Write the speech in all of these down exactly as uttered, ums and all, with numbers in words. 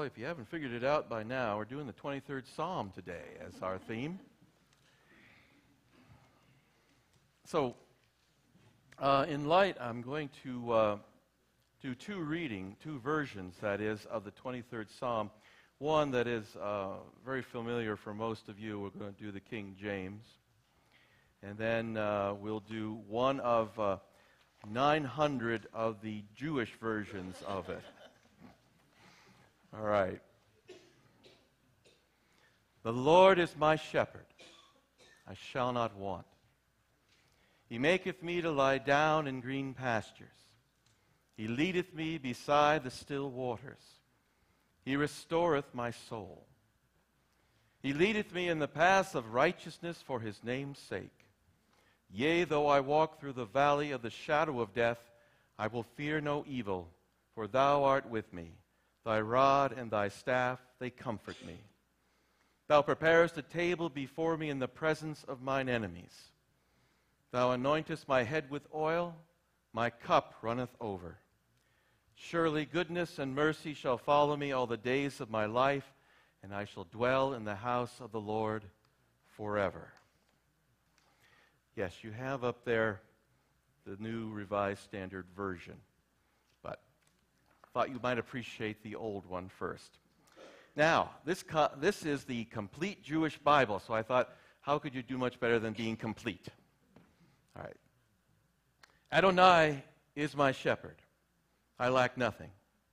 Well, if you haven't figured it out by now, we're doing the twenty-third Psalm today as our theme. So, uh, in light, I'm going to uh, do two reading, two versions, that is, of the twenty-third Psalm. One that is uh, very familiar for most of you. We're going to do the King James. And then uh, we'll do one of uh, nine hundred of the Jewish versions of it. All right. The Lord is my shepherd. I shall not want. He maketh me to lie down in green pastures. He leadeth me beside the still waters. He restoreth my soul. He leadeth me in the paths of righteousness for his name's sake. Yea, though I walk through the valley of the shadow of death, I will fear no evil, for thou art with me. Thy rod and thy staff, they comfort me. Thou preparest a table before me in the presence of mine enemies. Thou anointest my head with oil, my cup runneth over. Surely goodness and mercy shall follow me all the days of my life, and I shall dwell in the house of the Lord forever. Yes, you have up there the New Revised Standard Version, but I thought you might appreciate the old one first. Now, this, co- this is the complete Jewish Bible, so I thought, how could you do much better than being complete? All right. Adonai is my shepherd. I lack nothing.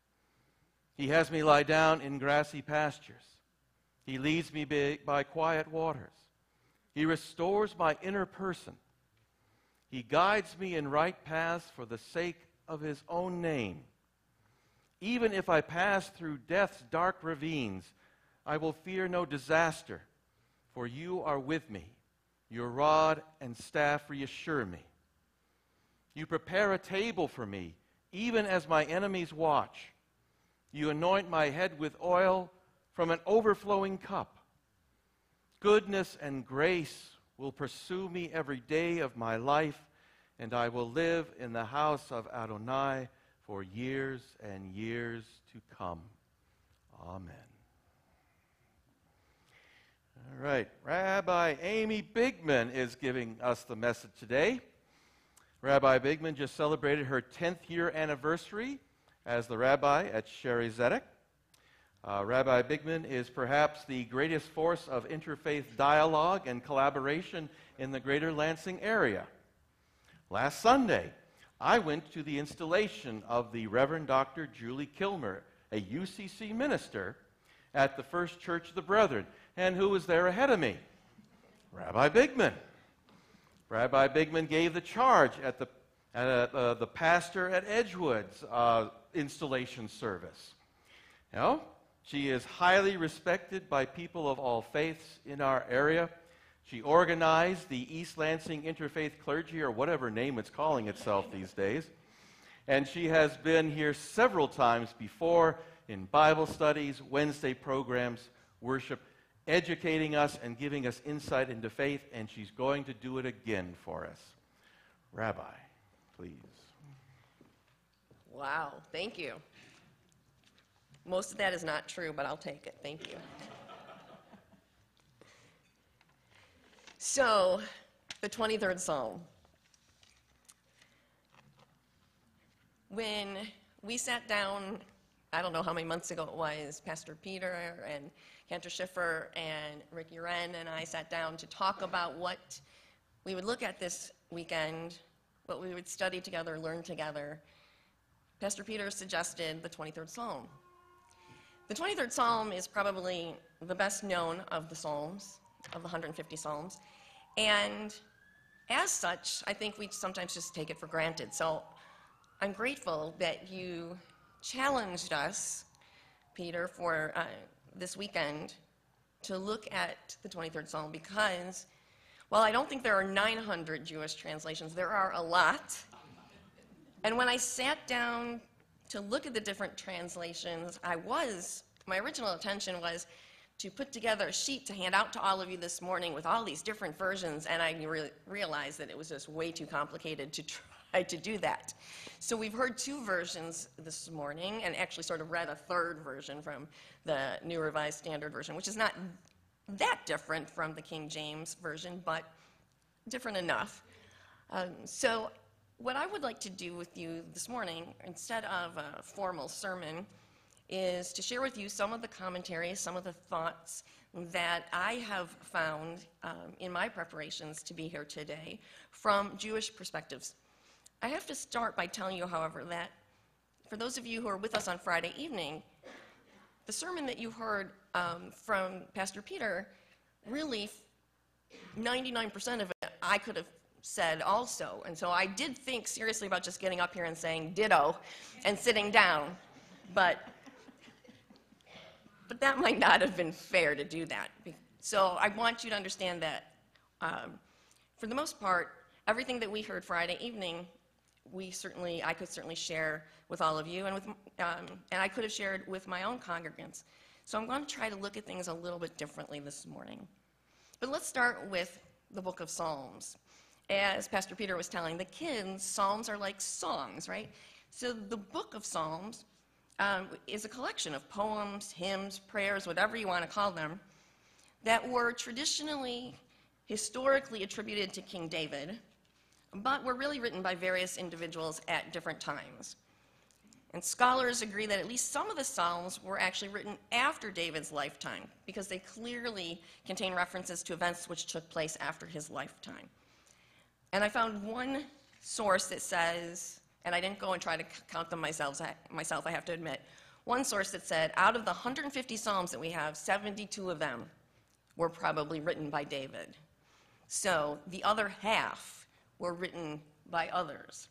He has me lie down in grassy pastures. He leads me by, by quiet waters. He restores my inner person. He guides me in right paths for the sake of his own name. Even if I pass through death's dark ravines, I will fear no disaster, for you are with me. Your rod and staff reassure me. You prepare a table for me, even as my enemies watch. You anoint my head with oil from an overflowing cup. Goodness and grace will pursue me every day of my life, and I will live in the house of Adonai for years and years to come. Amen. All right, Rabbi Amy Bigman is giving us the message today. Rabbi Bigman just celebrated her tenth year anniversary as the rabbi at Sherry Zedek. Uh, Rabbi Bigman is perhaps the greatest force of interfaith dialogue and collaboration in the greater Lansing area. Last Sunday, I went to the installation of the Reverend Doctor Julie Kilmer, a U C C minister at the First Church of the Brethren. And who was there ahead of me? Rabbi Bigman. Rabbi Bigman gave the charge at the, at, uh, the pastor at Edgewood's uh, installation service. You know, she is highly respected by people of all faiths in our area. She organized the East Lansing Interfaith Clergy, or whatever name it's calling itself these days. And she has been here several times before in Bible studies, Wednesday programs, worship, educating us and giving us insight into faith, and she's going to do it again for us. Rabbi, please. Wow, thank you. Most of that is not true, but I'll take it. Thank you. So, the twenty-third Psalm. When we sat down, I don't know how many months ago it was, Pastor Peter and Cantor Schiffer and Rick Uren and I sat down to talk about what we would look at this weekend, what we would study together, learn together. Pastor Peter suggested the twenty-third Psalm. The twenty-third Psalm is probably the best known of the Psalms, of the one hundred fifty Psalms, and as such, I think we sometimes just take it for granted. So I'm grateful that you challenged us, Peter, for uh, this weekend to look at the twenty-third Psalm, because while I don't think there are nine hundred Jewish translations, there are a lot. And when I sat down to look at the different translations, I was, my original intention was to put together a sheet to hand out to all of you this morning with all these different versions, and I re- realized that it was just way too complicated to try to do that. So we've heard two versions this morning, and actually sort of read a third version from the New Revised Standard Version, which is not that different from the King James Version, but different enough. Um, so what I would like to do with you this morning, instead of a formal sermon, is to share with you some of the commentaries, some of the thoughts that I have found um, in my preparations to be here today from Jewish perspectives. I have to start by telling you, however, that for those of you who are with us on Friday evening, the sermon that you heard um, from Pastor Peter, really ninety-nine percent of it I could have said also. And so I did think seriously about just getting up here and saying ditto and sitting down. But, but that might not have been fair to do that. So I want you to understand that um, for the most part, everything that we heard Friday evening, we certainly, I could certainly share with all of you, and with, um, and I could have shared with my own congregants. So I'm going to try to look at things a little bit differently this morning. But let's start with the book of Psalms. As Pastor Peter was telling the kids, Psalms are like songs, right? So the book of Psalms um, is a collection of poems, hymns, prayers, whatever you want to call them, that were traditionally, historically attributed to King David, but were really written by various individuals at different times. And scholars agree that at least some of the Psalms were actually written after David's lifetime, because they clearly contain references to events which took place after his lifetime. And I found one source that says, and I didn't go and try to count them myself, myself, I have to admit, one source that said out of the one hundred fifty Psalms that we have, seventy-two of them were probably written by David. So the other half were written by others.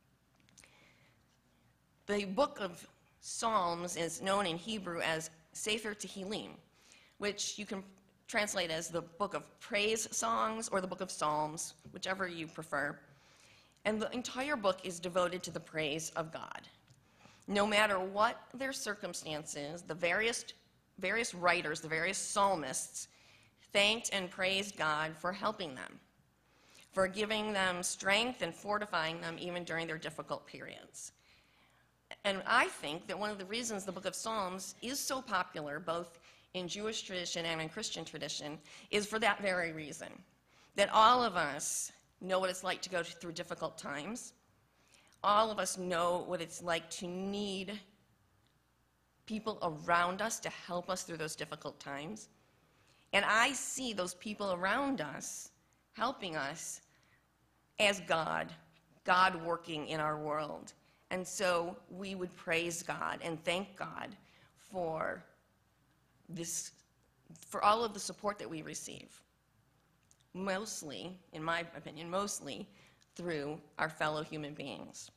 The book of Psalms is known in Hebrew as Sefer Tehillim, which you can translate as the book of praise songs or the book of Psalms, whichever you prefer. And the entire book is devoted to the praise of God. No matter what their circumstances, the various, various writers, the various psalmists, thanked and praised God for helping them, for giving them strength and fortifying them even during their difficult periods. And I think that one of the reasons the book of Psalms is so popular, both in Jewish tradition and in Christian tradition, is for that very reason, that all of us know what it's like to go through difficult times. All of us know what it's like to need people around us to help us through those difficult times. And I see those people around us helping us as God, God working in our world. And so we would praise God and thank God for this, for all of the support that we receive. Mostly, in my opinion, mostly through our fellow human beings.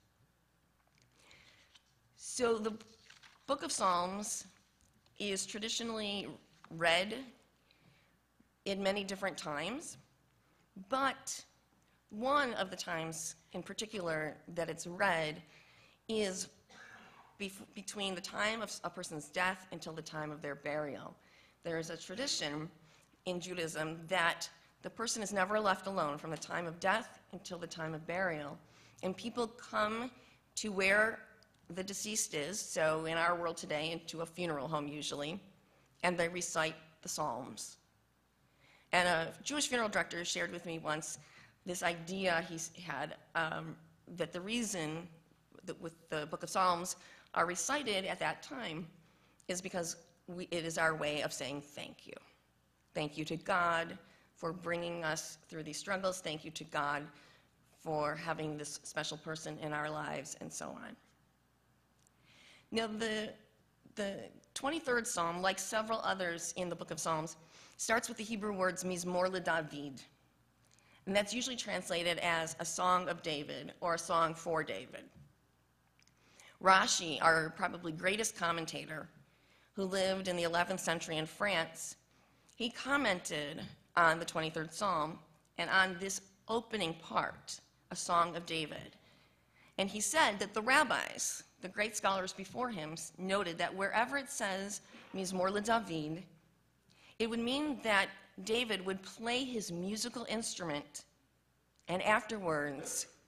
So the book of Psalms is traditionally read in many different times, but one of the times in particular that it's read is bef- between the time of a person's death until the time of their burial. There is a tradition in Judaism that the person is never left alone from the time of death until the time of burial. And people come to where the deceased is, so in our world today, into a funeral home usually, and they recite the Psalms. And a Jewish funeral director shared with me once this idea he had um, that the reason that with the book of Psalms are recited at that time is because we, it is our way of saying thank you. Thank you to God for bringing us through these struggles. Thank you to God for having this special person in our lives, and so on. Now, the, the twenty-third Psalm, like several others in the book of Psalms, starts with the Hebrew words Mizmor LeDavid, and that's usually translated as a song of David or a song for David. Rashi, our probably greatest commentator, who lived in the eleventh century in France, he commented on the twenty-third Psalm and on this opening part, a song of David. And he said that the rabbis, the great scholars before him, noted that wherever it says Mizmor LeDavid, it would mean that David would play his musical instrument and afterwards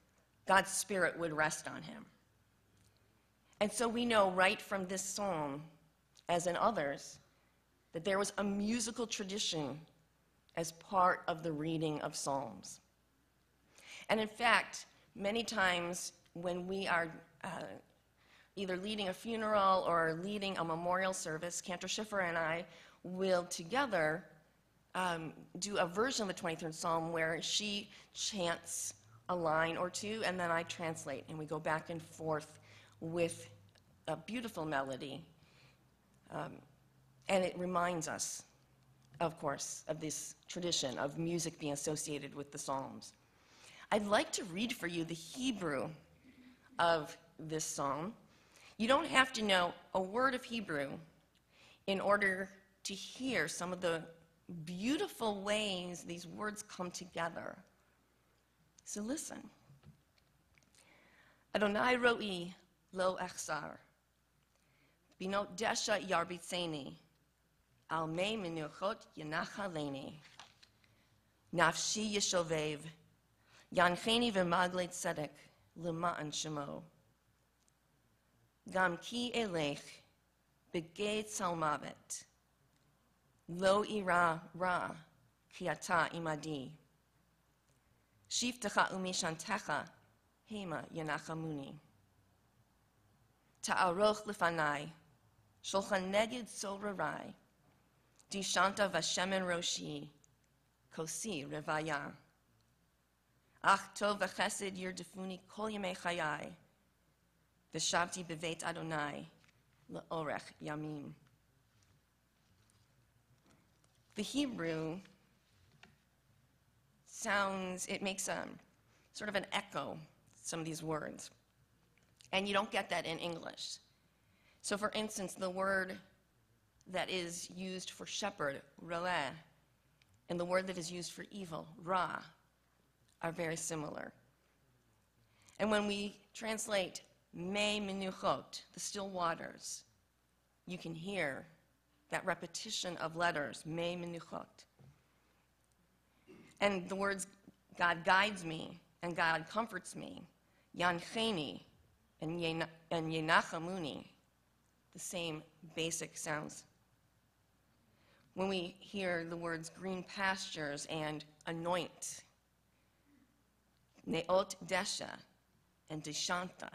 God's Spirit would rest on him. And so we know right from this psalm, as in others, that there was a musical tradition as part of the reading of Psalms. And in fact, many times when we are uh, either leading a funeral or leading a memorial service, Cantor Schiffer and I will together um, do a version of the twenty-third Psalm where she chants a line or two, and then I translate, and we go back and forth with a beautiful melody. Um, and it reminds us, of course, of this tradition of music being associated with the Psalms. I'd like to read for you the Hebrew of this psalm. You don't have to know a word of Hebrew in order to hear some of the beautiful ways these words come together. So listen. Adonai ro'i lo echsar, binot desha yarbitzeni, al mei menuchot yenachaleni, nafshi yeshovev, yancheni v'magle tzedek, l'ma'an shemo. Gam ki elech, begei tzalmavet, lo ira ra, ki ata imadi. Shiftecha umishantecha, hema yanachamuni. Ta'aroch lefanai, shulchan neged sorarai, dishanta vashemen roshi, kosi revaya. Ach tov v'chesed yirdefuni kol yemei chayai, v'shavti beveit Adonai, le'orech yamim. The Hebrew sounds, it makes a sort of an echo, some of these words. And you don't get that in English. So for instance, the word that is used for shepherd, roeh, and the word that is used for evil, ra, are very similar. And when we translate mei menuchot, the still waters, you can hear that repetition of letters, mei menuchot. And the words, God guides me and God comforts me, yancheni and yenachamuni, the same basic sounds. When we hear the words green pastures and anoint, neot desha and deshanta.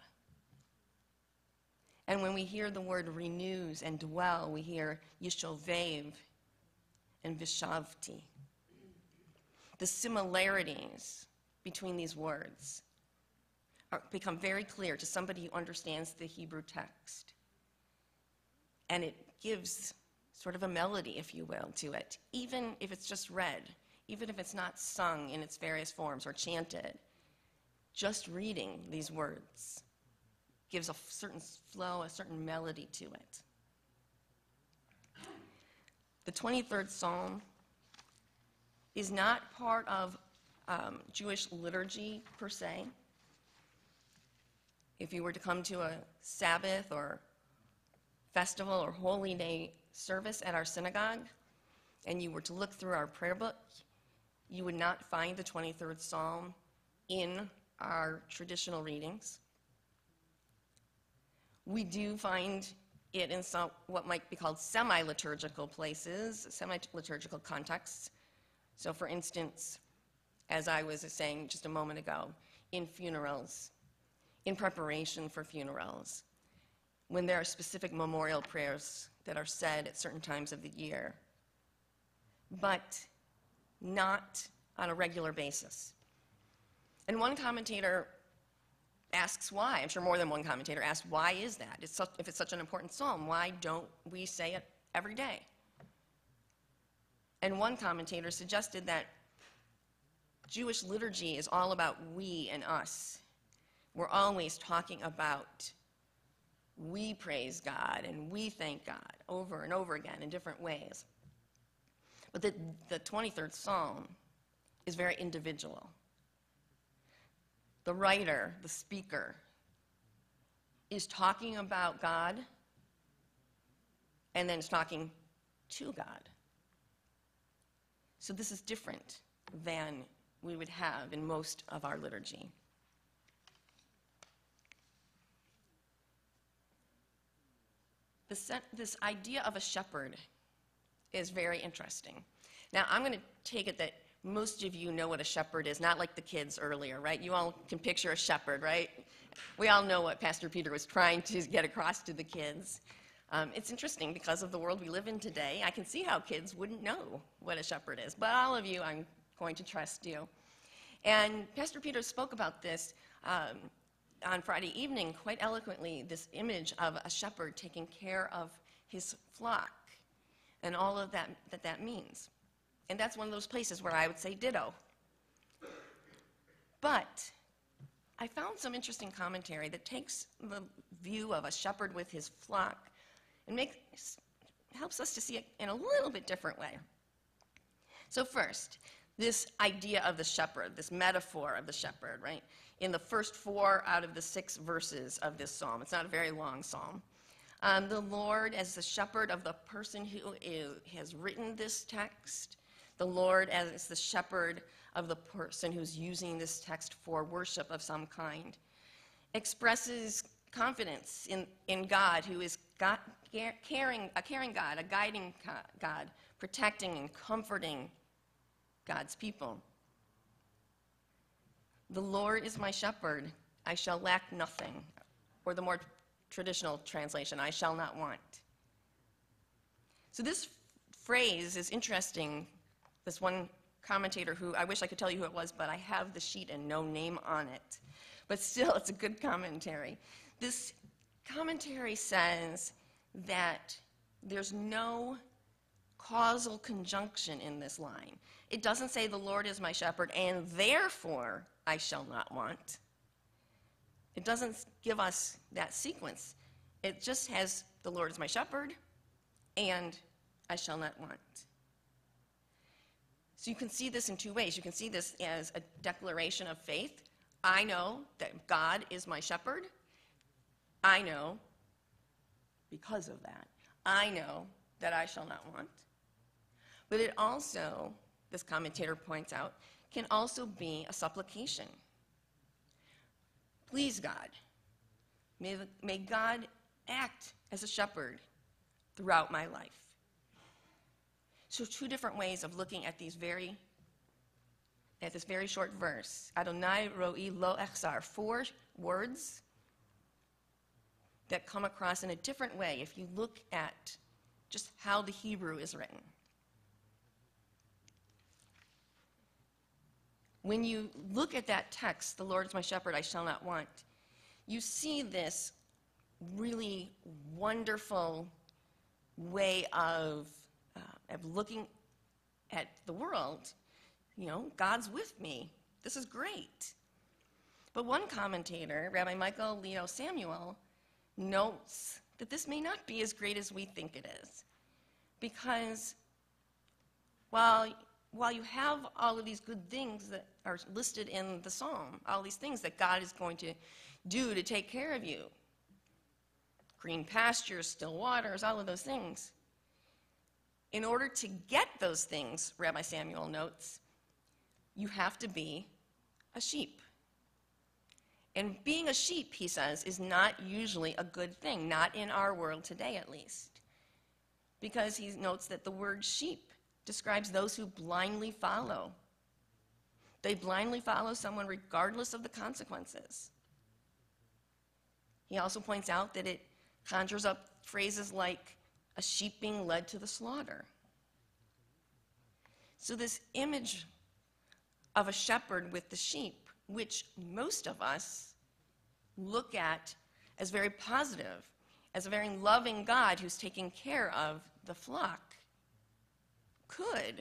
And when we hear the word renews and dwell, we hear yishovev and vishavti. The similarities between these words are, become very clear to somebody who understands the Hebrew text. And it gives sort of a melody, if you will, to it, even if it's just read, even if it's not sung in its various forms or chanted. Just reading these words gives a certain flow, a certain melody to it. The twenty-third Psalm is not part of um, Jewish liturgy per se. If you were to come to a Sabbath or festival or holy day service at our synagogue, and you were to look through our prayer book, you would not find the twenty-third Psalm in our traditional readings. We do find it in some, what might be called semi-liturgical places, semi-liturgical contexts. So for instance, as I was saying just a moment ago, in funerals, in preparation for funerals, when there are specific memorial prayers that are said at certain times of the year, but not on a regular basis. And one commentator asks why. I'm sure more than one commentator asks, why is that? It's such, if it's such an important psalm, why don't we say it every day? And one commentator suggested that Jewish liturgy is all about we and us. We're always talking about we praise God and we thank God over and over again in different ways. But the, the twenty-third Psalm is very individual. The writer, the speaker, is talking about God and then is talking to God. So this is different than we would have in most of our liturgy. This, this idea of a shepherd is very interesting. Now, I'm going to take it that most of you know what a shepherd is, not like the kids earlier, right? You all can picture a shepherd, right? We all know what Pastor Peter was trying to get across to the kids. Um, it's interesting because of the world we live in today. I can see how kids wouldn't know what a shepherd is, but all of you, I'm going to trust you. And Pastor Peter spoke about this um, on Friday evening quite eloquently, this image of a shepherd taking care of his flock and all of that that, that means. And that's one of those places where I would say ditto. But I found some interesting commentary that takes the view of a shepherd with his flock and makes, helps us to see it in a little bit different way. So first, this idea of the shepherd, this metaphor of the shepherd, right? In the first four out of the six verses of this psalm, it's not a very long psalm. Um, the Lord as the shepherd of the person who is, has written this text, the Lord as the shepherd of the person who's using this text for worship of some kind, expresses confidence in, in God, who is God, caring, a caring God, a guiding God, protecting and comforting God's people. The Lord is my shepherd, I shall lack nothing. Or the more traditional translation, I shall not want. So this phrase is interesting. This one commentator who, I wish I could tell you who it was, but I have the sheet and no name on it. But still, it's a good commentary. This commentary says that there's no causal conjunction in this line. It doesn't say the Lord is my shepherd and therefore I shall not want. It doesn't give us that sequence. It just has the Lord is my shepherd and I shall not want. So you can see this in two ways. You can see this as a declaration of faith. I know that God is my shepherd. I know, because of that, I know that I shall not want. But it also, this commentator points out, can also be a supplication. Please, God, may, may God act as a shepherd throughout my life. So two different ways of looking at these very, at this very short verse. Adonai ro'i lo echsar, four words that come across in a different way if you look at just how the Hebrew is written. When you look at that text, the Lord is my shepherd, I shall not want, you see this really wonderful way of, uh, of looking at the world. You know, God's with me. This is great. But one commentator, Rabbi Michael Leo Samuel, notes that this may not be as great as we think it is. Because while, while you have all of these good things that are listed in the psalm, all these things that God is going to do to take care of you, green pastures, still waters, all of those things, in order to get those things, Rabbi Samuel notes, you have to be a sheep. And being a sheep, he says, is not usually a good thing, not in our world today at least. Because he notes that the word sheep describes those who blindly follow. They blindly follow someone regardless of the consequences. He also points out that it conjures up phrases like a sheep being led to the slaughter. So this image of a shepherd with the sheep, which most of us look at as very positive, as a very loving God who's taking care of the flock, could,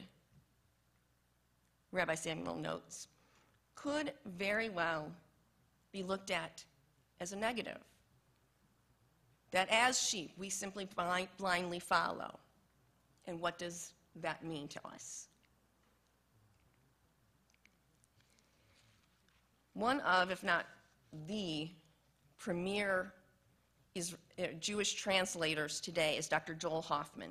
Rabbi Samuel notes, could very well be looked at as a negative. That as sheep, we simply blind, blindly follow. And what does that mean to us? One of, if not the premier is, uh, Jewish translators today is Doctor Joel Hoffman.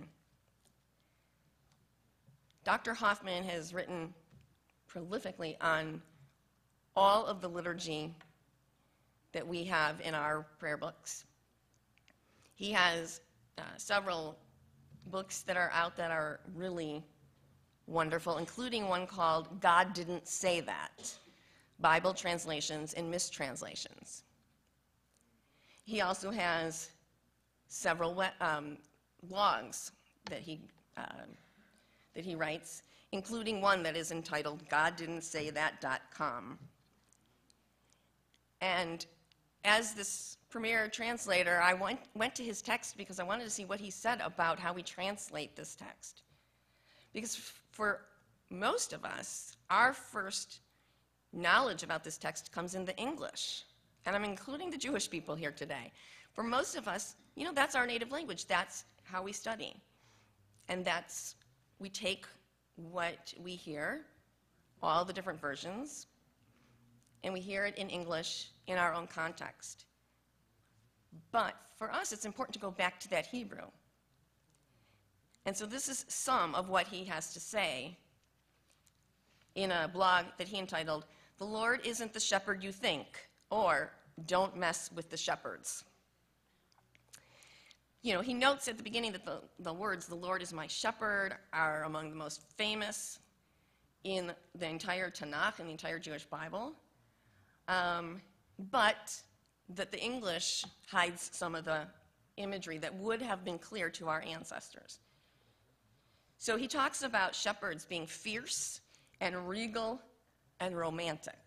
Doctor Hoffman has written prolifically on all of the liturgy that we have in our prayer books. He has uh, several books that are out that are really wonderful, including one called God Didn't Say That, Bible Translations and Mistranslations. He also has several we- um, blogs that he, uh, that he writes, including one that is entitled God Didn't Say That dot com. And as this premier translator, I went, went to his text because I wanted to see what he said about how we translate this text. Because f- for most of us, our first knowledge about this text comes in the English. And I'm including the Jewish people here today. For most of us, you know, that's our native language. That's how we study. And that's, we take what we hear, all the different versions, and we hear it in English in our own context. But for us, it's important to go back to that Hebrew. And so this is some of what he has to say in a blog that he entitled, "The Lord Isn't the Shepherd You Think," or "Don't Mess with the Shepherds." You know, he notes at the beginning that the, the words, "the Lord is my shepherd," are among the most famous in the entire Tanakh, in the entire Jewish Bible, um, but that the English hides some of the imagery that would have been clear to our ancestors. So he talks about shepherds being fierce and regal and romantic.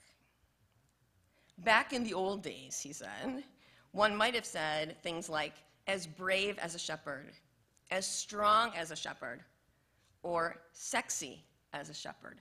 Back in the old days, he said, one might have said things like, as brave as a shepherd, as strong as a shepherd, or sexy as a shepherd.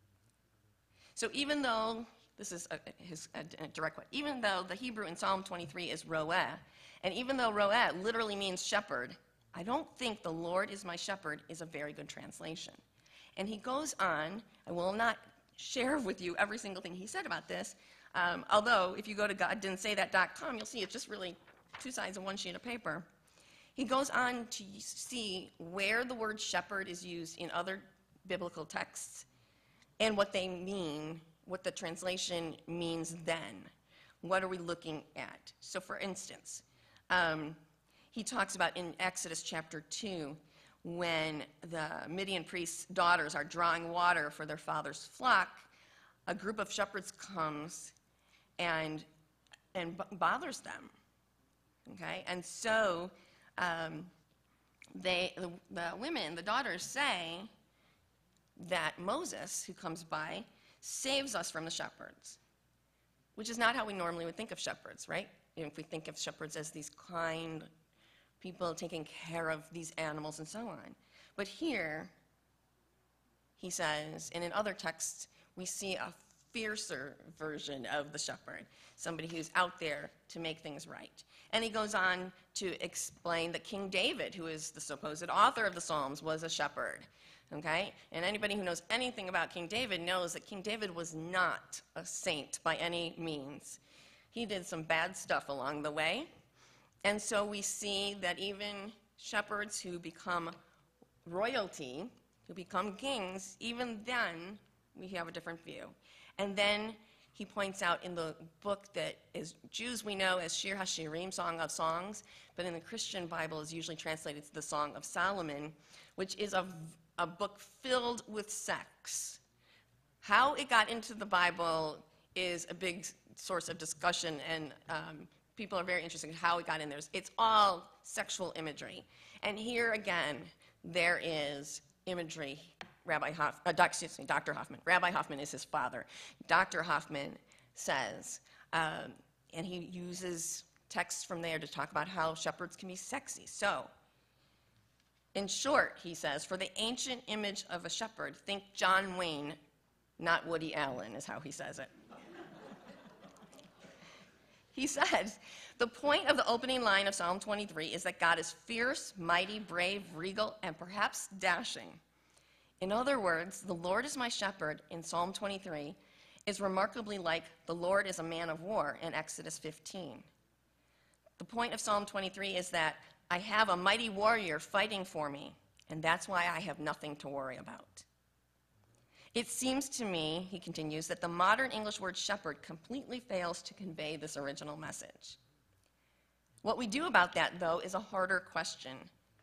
So even though, this is a, his a, a direct quote, even though the Hebrew in Psalm twenty-three is roeh, and even though roeh literally means shepherd, I don't think "the Lord is my shepherd" is a very good translation. And he goes on, I will not share with you every single thing he said about this, um, although if you go to God Didn't Say That dot com, you'll see it's just really two sides of one sheet of paper. He goes on to see where the word shepherd is used in other biblical texts and what they mean, what the translation means then. What are we looking at? So for instance, um, he talks about in Exodus chapter two, when the Midian priest's daughters are drawing water for their father's flock, a group of shepherds comes and, and b- bothers them. Okay, and so um, they, the, the women, the daughters say that Moses, who comes by, saves us from the shepherds, which is not how we normally would think of shepherds, right? You know, if we think of shepherds as these kind people taking care of these animals and so on. But here, he says, and in other texts, we see a fiercer version of the shepherd, somebody who's out there to make things right. And he goes on to explain that King David, who is the supposed author of the Psalms, was a shepherd, okay? And anybody who knows anything about King David knows that King David was not a saint by any means. He did some bad stuff along the way. And so we see that even shepherds who become royalty, who become kings, even then we have a different view. And then he points out in the book that as Jews we know as Shir HaShirim, Song of Songs, but in the Christian Bible is usually translated to the Song of Solomon, which is a, a book filled with sex. How it got into the Bible is a big source of discussion, and um, people are very interested in how it got in there. It's all sexual imagery. And here again, there is imagery. Rabbi Hoff, uh, doc, excuse me, Doctor Hoffman. Rabbi Hoffman is his father. Doctor Hoffman says, um, and he uses texts from there to talk about how shepherds can be sexy. So, in short, he says, for the ancient image of a shepherd, think John Wayne, not Woody Allen, is how he says it. He says, the point of the opening line of Psalm twenty-three is that God is fierce, mighty, brave, regal, and perhaps dashing. In other words, the Lord is my shepherd in Psalm twenty-three is remarkably like the Lord is a man of war in Exodus fifteen. The point of Psalm twenty-three is that I have a mighty warrior fighting for me, and that's why I have nothing to worry about. It seems to me, he continues, that the modern English word shepherd completely fails to convey this original message. What we do about that, though, is a harder question.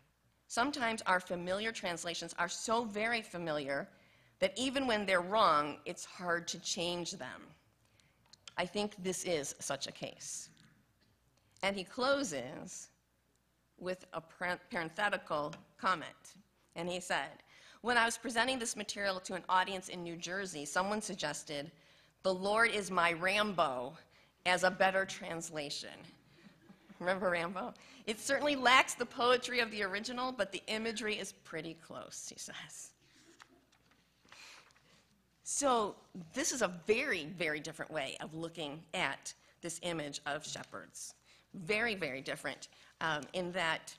Sometimes our familiar translations are so very familiar that even when they're wrong, it's hard to change them. I think this is such a case. And he closes with a parenthetical comment. And he said, when I was presenting this material to an audience in New Jersey, someone suggested, "The Lord is my Rambo," as a better translation. Remember Rambo? It certainly lacks the poetry of the original, but the imagery is pretty close, he says. So this is a very, very different way of looking at this image of shepherds. Very, very different um, in that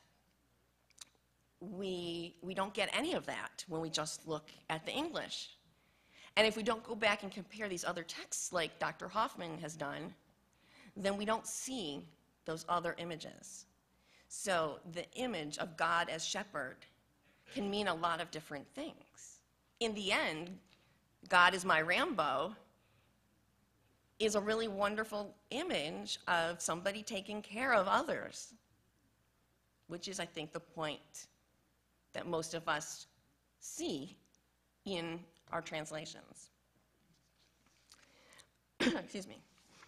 we, we don't get any of that when we just look at the English. And if we don't go back and compare these other texts like Doctor Hoffman has done, then we don't see those other images. So the image of God as shepherd can mean a lot of different things. In the end, God is my Rambo is a really wonderful image of somebody taking care of others, which is, I think, the point that most of us see in our translations. Excuse me.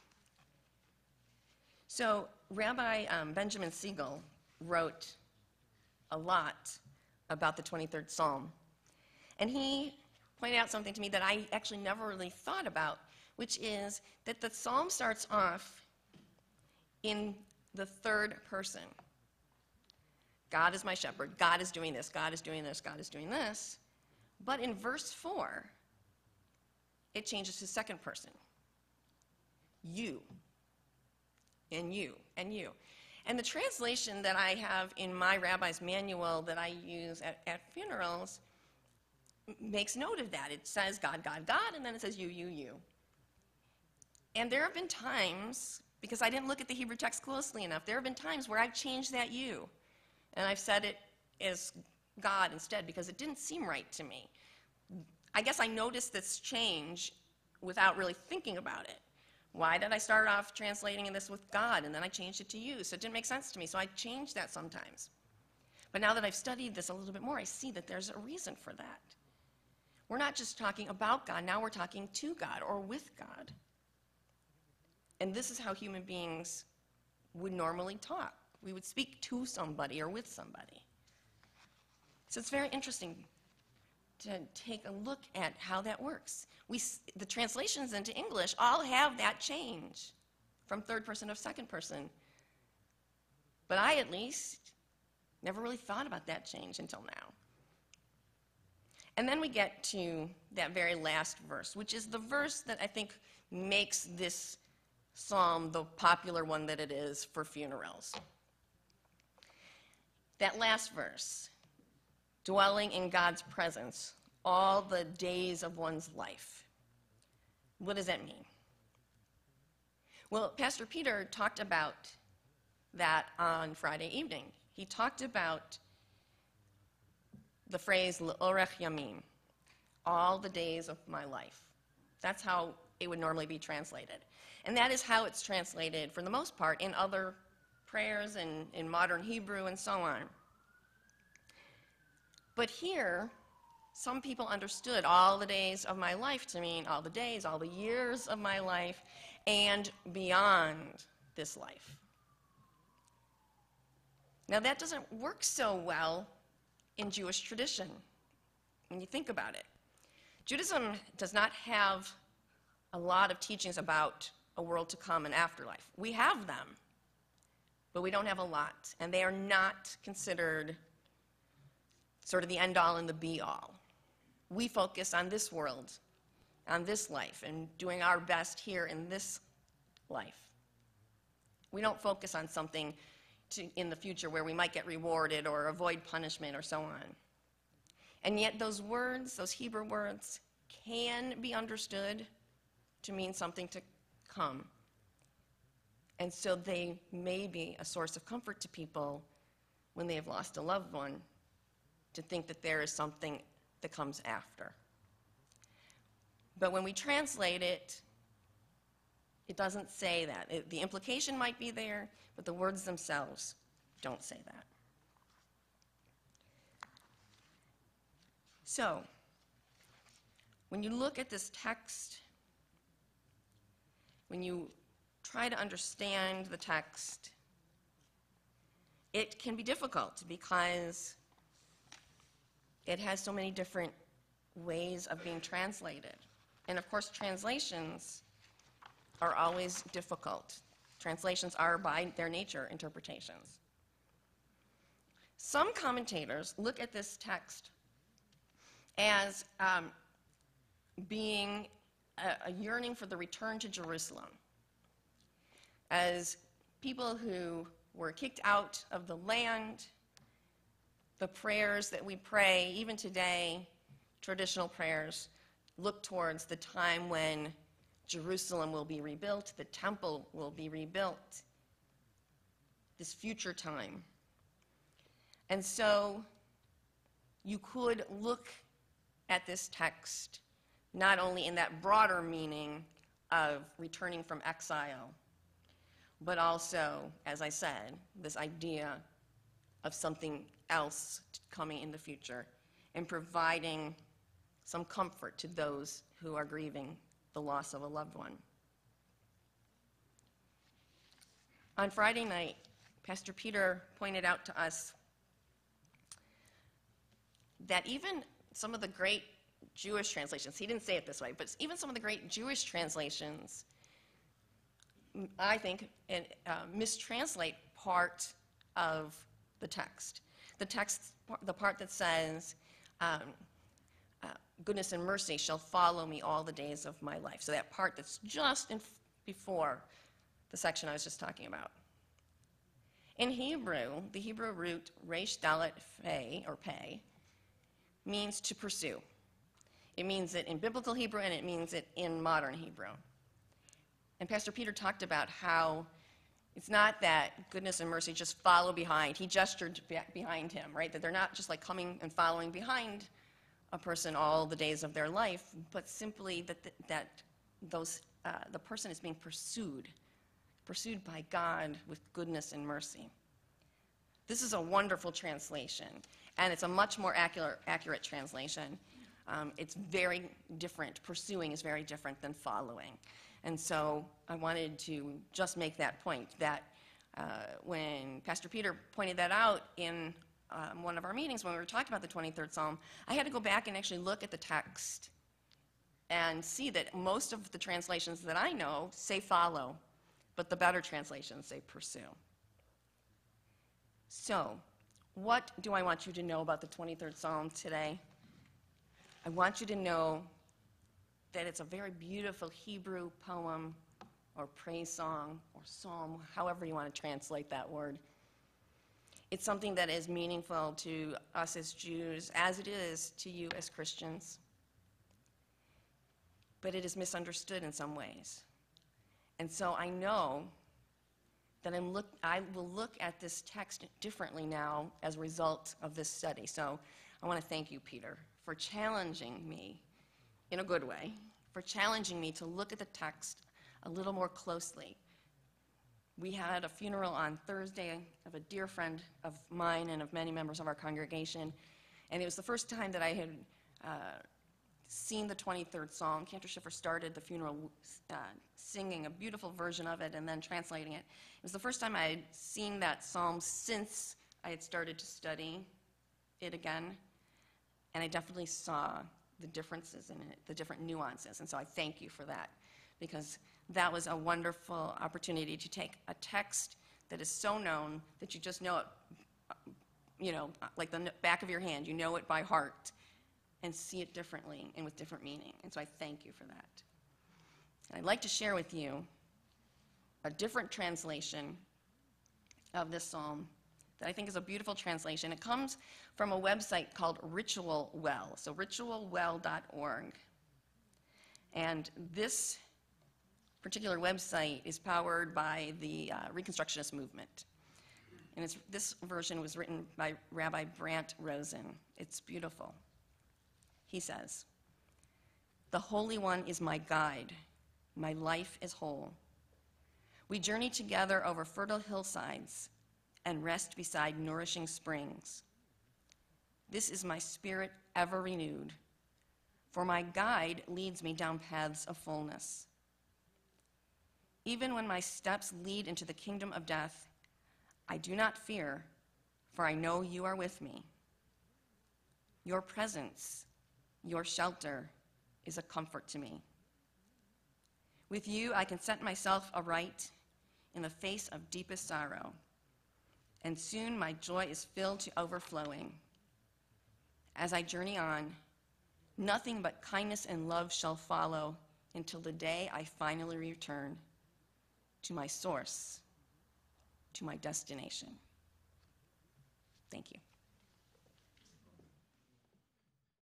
So Rabbi um, Benjamin Siegel wrote a lot about the twenty-third Psalm, and he pointed out something to me that I actually never really thought about, which is that the psalm starts off in the third person. God is my shepherd. God is doing this. God is doing this. God is doing this. But in verse four, it changes to second person. You, and you, and you. And the translation that I have in my rabbi's manual that I use at, at funerals makes note of that. It says God, God, God, and then it says you, you, you. And there have been times, because I didn't look at the Hebrew text closely enough, there have been times where I've changed that you, and I've said it as God instead because it didn't seem right to me. I guess I noticed this change without really thinking about it. Why did I start off translating this with God, and then I changed it to you? So it didn't make sense to me, so I changed that sometimes. But now that I've studied this a little bit more, I see that there's a reason for that. We're not just talking about God, now we're talking to God or with God. And this is how human beings would normally talk. We would speak to somebody or with somebody. So it's very interesting to take a look at how that works. We, the translations into English all have that change from third person to second person. But I, at least, never really thought about that change until now. And then we get to that very last verse, which is the verse that I think makes this psalm the popular one that it is for funerals. That last verse, dwelling in God's presence all the days of one's life. What does that mean? Well, Pastor Peter talked about that on Friday evening. He talked about the phrase l'orech yamim, all the days of my life. That's how it would normally be translated. And that is how it's translated, for the most part, in other prayers and in modern Hebrew and so on. But here, some people understood all the days of my life to mean all the days, all the years of my life, and beyond this life. Now, that doesn't work so well in Jewish tradition, when you think about it. Judaism does not have a lot of teachings about a world to come and afterlife. We have them, but we don't have a lot, and they are not considered sort of the end-all and the be-all. We focus on this world, on this life, and doing our best here in this life. We don't focus on something to, in the future where we might get rewarded or avoid punishment or so on. And yet those words, those Hebrew words, can be understood to mean something to come. And so they may be a source of comfort to people when they have lost a loved one, to think that there is something that comes after. But when we translate it, it doesn't say that. It, the implication might be there, but the words themselves don't say that. So, when you look at this text, when you try to understand the text, it can be difficult because it has so many different ways of being translated. And of course, translations are always difficult. Translations are, by their nature, interpretations. Some commentators look at this text as um, being a, a yearning for the return to Jerusalem, as people who were kicked out of the land. The prayers that we pray, even today, traditional prayers, look towards the time when Jerusalem will be rebuilt, the temple will be rebuilt, this future time. And so you could look at this text not only in that broader meaning of returning from exile, but also, as I said, this idea of something else coming in the future and providing some comfort to those who are grieving the loss of a loved one. On Friday night, Pastor Peter pointed out to us that even some of the great Jewish translations, he didn't say it this way, but even some of the great Jewish translations, I think, and, uh, mistranslate part of the text. The text, the part that says, um, uh, goodness and mercy shall follow me all the days of my life. So that part that's just in before the section I was just talking about. In Hebrew, the Hebrew root resh dalet fe, or pei, means to pursue. It means it in biblical Hebrew, and it means it in modern Hebrew. And Pastor Peter talked about how it's not that goodness and mercy just follow behind. He gestured behind him, right? That they're not just like coming and following behind a person all the days of their life, but simply that th that those uh, the person is being pursued, pursued by God with goodness and mercy. This is a wonderful translation, and it's a much more accurate, accurate translation. Um, it's very different. Pursuing is very different than following. And so I wanted to just make that point, that uh, when Pastor Peter pointed that out in um, one of our meetings when we were talking about the twenty-third Psalm, I had to go back and actually look at the text and see that most of the translations that I know say follow, but the better translations say pursue. So, what do I want you to know about the twenty-third Psalm today? I want you to know that it's a very beautiful Hebrew poem or praise song or psalm, however you want to translate that word. It's something that is meaningful to us as Jews, as it is to you as Christians. But it is misunderstood in some ways. And so I know that I'm look, I will look at this text differently now as a result of this study. So I want to thank you, Peter, for challenging me in a good way, for challenging me to look at the text a little more closely. We had a funeral on Thursday of a dear friend of mine and of many members of our congregation, and it was the first time that I had uh, seen the twenty-third Psalm. Cantor Schiffer started the funeral uh, singing a beautiful version of it and then translating it. It was the first time I had seen that psalm since I had started to study it again, and I definitely saw the differences in it, the different nuances, and so I thank you for that, because that was a wonderful opportunity to take a text that is so known that you just know it, you know, like the back of your hand, you know it by heart, and see it differently and with different meaning, and so I thank you for that. And I'd like to share with you a different translation of this psalm that I think is a beautiful translation. It comes from a website called Ritual Well, so ritual well dot org. And this particular website is powered by the uh, Reconstructionist movement. And it's, this version was written by Rabbi Brant Rosen. It's beautiful. He says, "The Holy One is my guide. My life is whole. We journey together over fertile hillsides and rest beside nourishing springs. This is my spirit ever renewed, for my guide leads me down paths of fullness. Even when my steps lead into the kingdom of death, I do not fear, for I know you are with me. Your presence, your shelter, is a comfort to me. With you, I can set myself aright in the face of deepest sorrow, and soon my joy is filled to overflowing. As I journey on, nothing but kindness and love shall follow until the day I finally return to my source, to my destination. Thank you.